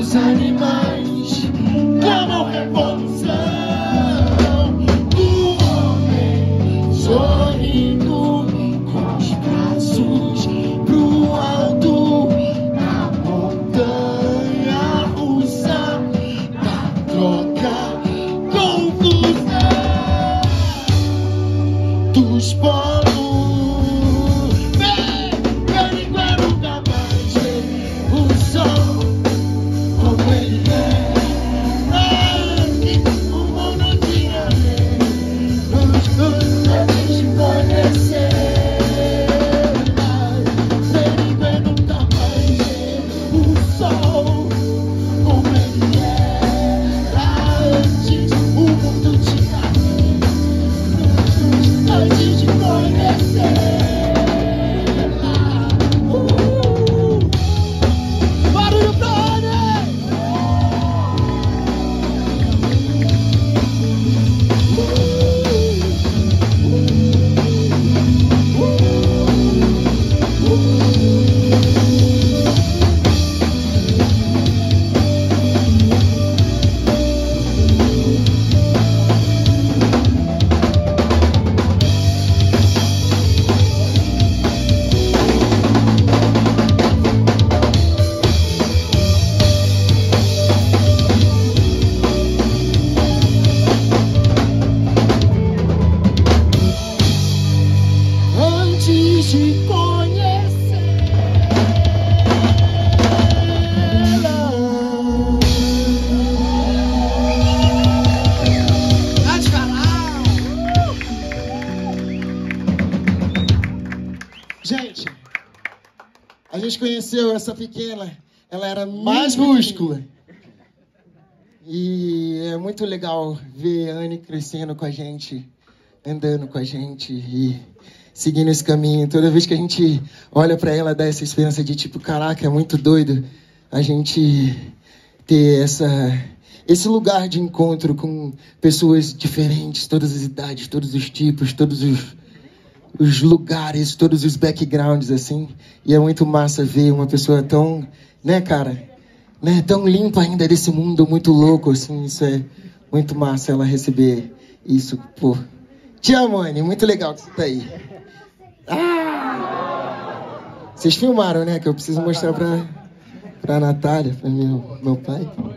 dos animais, clamam revolução. O homem sorrindo com os braços pro alto, na montanha russa da troca, confusão dos povos. Te conhecer, gente, a gente conheceu essa pequena, ela era mais minúscula. E é muito legal ver a Anne crescendo com a gente, andando com a gente e seguindo esse caminho. Toda vez que a gente olha pra ela, dá essa esperança de tipo, caraca, é muito doido a gente ter esse lugar de encontro com pessoas diferentes, todas as idades, todos os tipos, todos os lugares, todos os backgrounds, assim. E é muito massa ver uma pessoa tão, né, cara, né, tão limpa ainda desse mundo muito louco, assim. Isso é muito massa, ela receber isso, pô. Te amo, Anne, muito legal que você tá aí. Vocês filmaram, né? Que eu preciso mostrar pra Natália, pra meu pai.